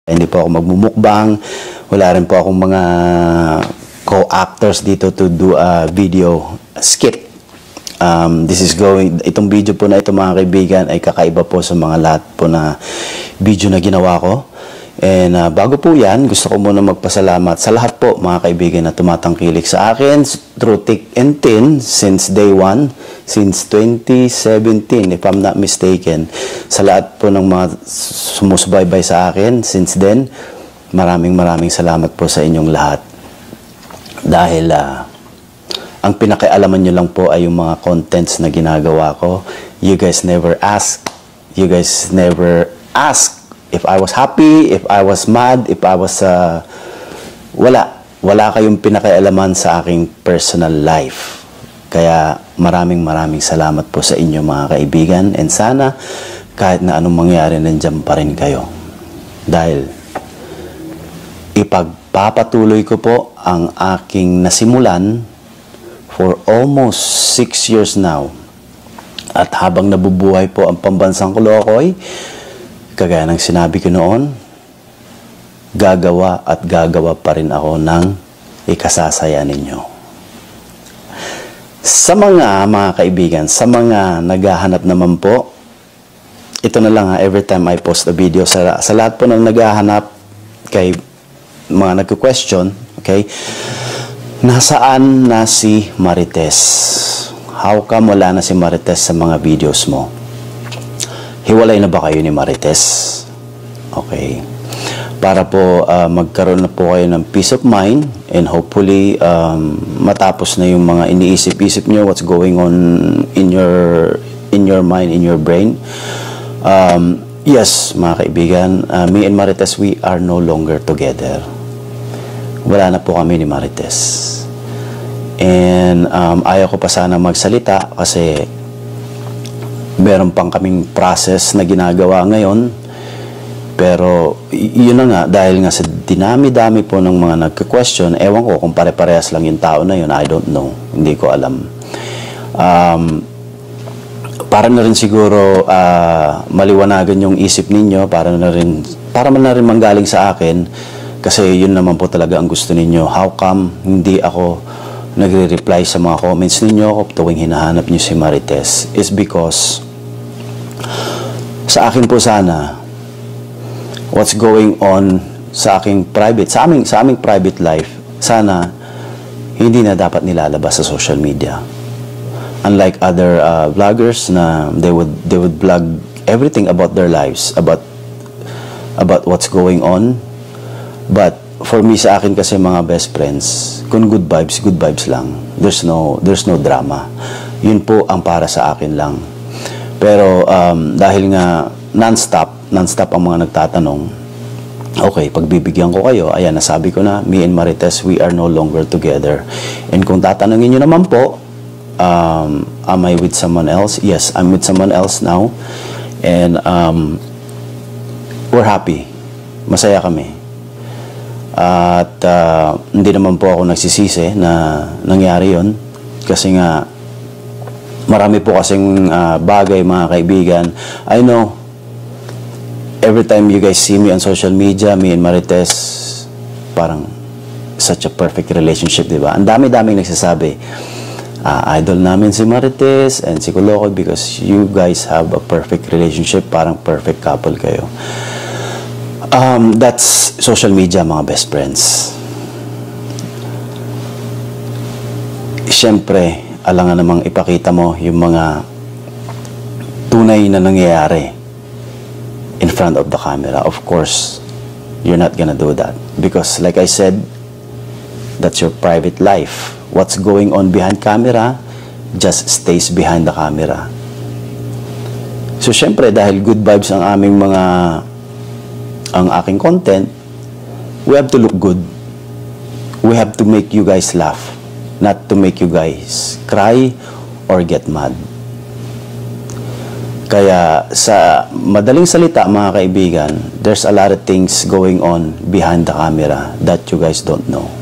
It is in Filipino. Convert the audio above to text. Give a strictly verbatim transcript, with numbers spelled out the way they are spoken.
Hindi po ako magmumukbang. Wala rin po akong mga co-actors dito to do a video skit. Um, this is going, itong video po na ito mga kaibigan ay kakaiba po sa mga lahat po na video na ginawa ko. And uh, bago po yan, gusto ko muna magpasalamat sa lahat po mga kaibigan na tumatangkilik sa akin through thick and thin since day one, since twenty seventeen if I'm not mistaken. Sa lahat po ng mga sumusubaybay sa akin since then, maraming maraming salamat po sa inyong lahat. Dahil uh, ang pinakialaman nyo lang po ay yung mga contents na ginagawa ko. You guys never ask, you guys never ask if I was happy, if I was mad, if I was, uh, wala. Wala kayong pinakialaman sa aking personal life. Kaya maraming maraming salamat po sa inyo mga kaibigan. And sana, kahit na anong mangyari, nandiyan pa rin kayo. Dahil, ipagpapatuloy ko po ang aking nasimulan for almost six years now. At habang nabubuhay po ang Pambansang Kolokoy, kagaya ng sinabi ko noon, gagawa at gagawa pa rin ako ng ikasasaya ninyo. Sa mga mga kaibigan, sa mga naghahanap naman po, ito na lang ha, every time I post a video, sa, sa lahat po ng naghahanap kay mga nagko-question, okay, nasaan na si Marites? How come wala na si Marites sa mga videos mo? Hiwalay na ba kayo ni Marites? Okay. Para po uh, magkaroon na po kayo ng peace of mind and hopefully um, matapos na yung mga iniisip-isip nyo, what's going on in your in your mind, in your brain. Um, yes, mga kaibigan, uh, me and Marites, we are no longer together. Wala na po kami ni Marites. And um, ayaw ko pa sana magsalita kasi meron pang kaming process na ginagawa ngayon. Pero yun na nga, dahil nga sa dinami-dami po ng mga nagka-question, ewan ko kung pare-parehas lang yung tao na yun, I don't know, hindi ko alam. Um, para na rin siguro uh, maliwanagan yung isip ninyo, para na rin, para man na rin manggaling sa akin, kasi yun naman po talaga ang gusto ninyo. How come hindi ako nagre-reply sa mga comments ninyo tuwing hinahanap nyo si Marites? Is because sa akin po sana, what's going on sa aking private, sa aming, sa aming private life, sana hindi na dapat nilalabas sa social media. Unlike other uh, vloggers na they would they would vlog everything about their lives, about about what's going on. But for me, sa akin kasi mga best friends, kung good vibes, good vibes lang. There's no there's no drama. Yun po ang para sa akin lang. Pero um, dahil nga non-stop, non-stop ang mga nagtatanong, okay, pagbibigyan ko kayo, ayan, nasabi ko na, me and Marites, we are no longer together. And kung tatanungin nyo naman po, um, am I with someone else? Yes, I'm with someone else now. And um, we're happy. Masaya kami. At uh, hindi naman po ako nagsisisi na nangyari yon. Kasi nga, marami po kasing uh, bagay, mga kaibigan. I know, every time you guys see me on social media, me and Marites, parang such a perfect relationship, di ba? Ang dami-daming nagsasabi, uh, idol namin si Marites and si Kolokoy because you guys have a perfect relationship, parang perfect couple kayo. Um, that's social media, mga best friends. Siyempre, alangan namang ipakita mo yung mga tunay na nangyayari in front of the camera. Of course, you're not gonna do that. Because like I said, that's your private life. What's going on behind camera just stays behind the camera. So, syempre, dahil good vibes ang aming mga ang aking content, we have to look good. We have to make you guys laugh, not to make you guys cry or get mad. Kaya sa madaling salita, mga kaibigan, there's a lot of things going on behind the camera that you guys don't know.